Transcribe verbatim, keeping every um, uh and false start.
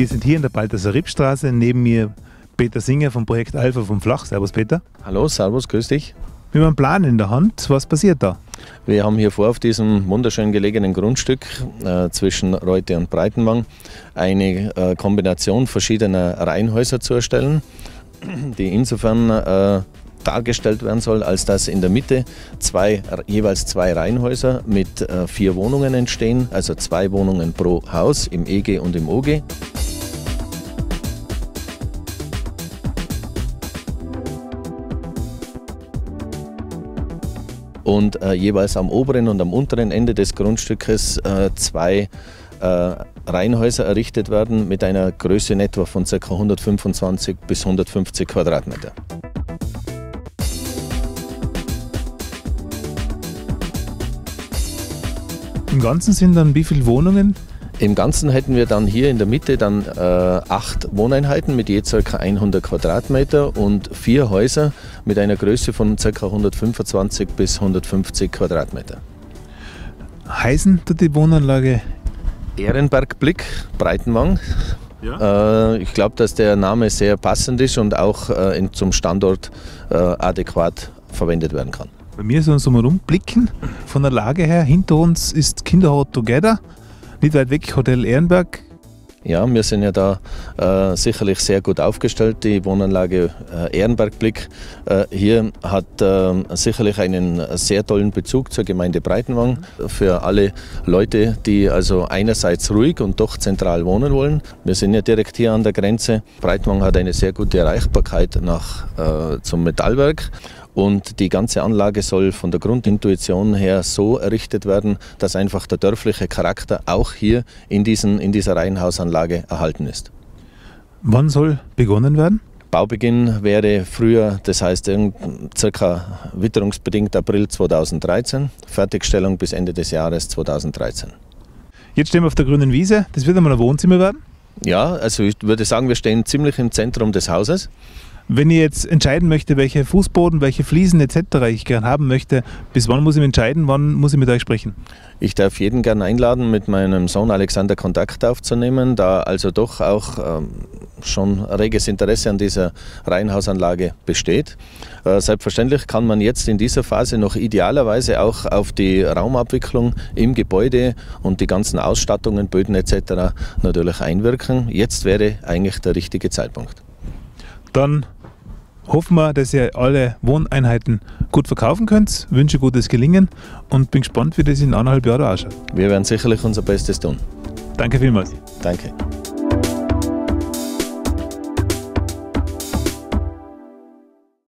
Wir sind hier in der Balthasar Ripp-Straße, neben mir Peter Singer vom Projekt Alpha vom Flach. Servus Peter. Hallo, servus, grüß dich. Wir haben einen Plan in der Hand. Was passiert da? Wir haben hier vor auf diesem wunderschön gelegenen Grundstück äh, zwischen Reute und Breitenwang eine äh, Kombination verschiedener Reihenhäuser zu erstellen, die insofern äh, dargestellt werden soll, als dass in der Mitte zwei, jeweils zwei Reihenhäuser mit äh, vier Wohnungen entstehen, also zwei Wohnungen pro Haus im E G und im O G. Und äh, jeweils am oberen und am unteren Ende des Grundstückes äh, zwei äh, Reihenhäuser errichtet werden mit einer Größe in etwa von ca. hundertfünfundzwanzig bis hundertfünfzig Quadratmeter. Im Ganzen sind dann wie viele Wohnungen? Im Ganzen hätten wir dann hier in der Mitte dann äh, acht Wohneinheiten mit je ca. hundert Quadratmeter und vier Häuser mit einer Größe von ca. hundertfünfundzwanzig bis hundertfünfzig Quadratmeter. Heißen tut die Wohnanlage? Ehrenbergblick, Breitenwang. Ja. Äh, ich glaube, dass der Name sehr passend ist und auch äh, in, zum Standort äh, adäquat verwendet werden kann. Bei mir so ein Rumblicken von der Lage her. Hinter uns ist Kinderhort Together. Nicht weit weg Hotel Ehrenberg. Ja, wir sind ja da äh, sicherlich sehr gut aufgestellt. Die Wohnanlage äh, Ehrenbergblick äh, hier hat äh, sicherlich einen sehr tollen Bezug zur Gemeinde Breitenwang. Für alle Leute, die also einerseits ruhig und doch zentral wohnen wollen. Wir sind ja direkt hier an der Grenze. Breitenwang hat eine sehr gute Erreichbarkeit nach, äh, zum Metallwerk. Und die ganze Anlage soll von der Grundintuition her so errichtet werden, dass einfach der dörfliche Charakter auch hier in, diesen, in dieser Reihenhausanlage erhalten ist. Wann soll begonnen werden? Baubeginn wäre früher, das heißt circa witterungsbedingt April zweitausenddreizehn, Fertigstellung bis Ende des Jahres zweitausenddreizehn. Jetzt stehen wir auf der grünen Wiese, das wird einmal ein Wohnzimmer werden? Ja, also ich würde sagen, wir stehen ziemlich im Zentrum des Hauses. Wenn ich jetzt entscheiden möchte, welche Fußboden, welche Fliesen et cetera ich gerne haben möchte, bis wann muss ich mich entscheiden, wann muss ich mit euch sprechen? Ich darf jeden gerne einladen, mit meinem Sohn Alexander Kontakt aufzunehmen, da also doch auch ähm, schon reges Interesse an dieser Reihenhausanlage besteht. Äh, selbstverständlich kann man jetzt in dieser Phase noch idealerweise auch auf die Raumabwicklung im Gebäude und die ganzen Ausstattungen, Böden et cetera natürlich einwirken. Jetzt wäre eigentlich der richtige Zeitpunkt. Dann hoffen wir, dass ihr alle Wohneinheiten gut verkaufen könnt. Wünsche gutes Gelingen und bin gespannt, wie das in anderthalb Jahren ausschaut. Wir werden sicherlich unser Bestes tun. Danke vielmals. Danke.